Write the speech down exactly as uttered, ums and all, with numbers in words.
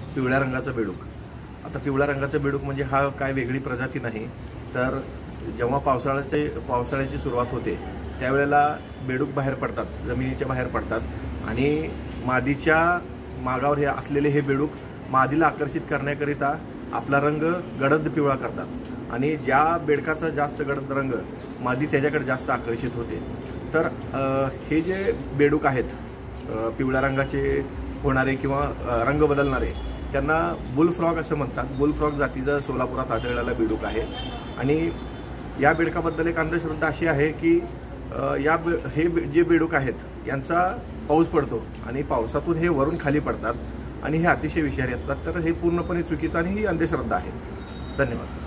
पिवळ्या रंगाचं बेडूक. आता पिवळ्या रंगाचं बेडूक म्हणजे हा काय वेगळी प्रजाती नाही, तर जेव्हा पावसाळ्याचे पावसाळ्याची सुरुवात होते त्यावेळेला बेडूक बाहेर पडतात, जमिनीच्या बाहेर पडतात आणि मादीच्या मागावर हे असलेले हे बेडूक मादीला आकर्षित करण्याकरिता आपला रंग गडद पिवळा करतात आणि ज्या बेडकाचा जास्त गडद रंग मादी त्याच्याकडे जास्त आकर्षित होते. तर हे जे बेडूक आहेत पिवळ्या रंगाचे होणारे किंवा रंग बदलणारे त्यांना बुलफ्रॉग असं म्हणतात. बुलफ्रॉग जातीचं सोलापुरात आढळलेला बेडूक आहे आणि या बेडकाबद्दल एक अंधश्रद्धा अशी आहे की या हे जे बेडूक आहेत यांचा पाऊस पडतो आणि पावसातून हे वरून खाली पडतात आणि हे अतिशय विषारी असतात. तर हे पूर्णपणे चुकीचं आणि ही अंधश्रद्धा आहे. धन्यवाद.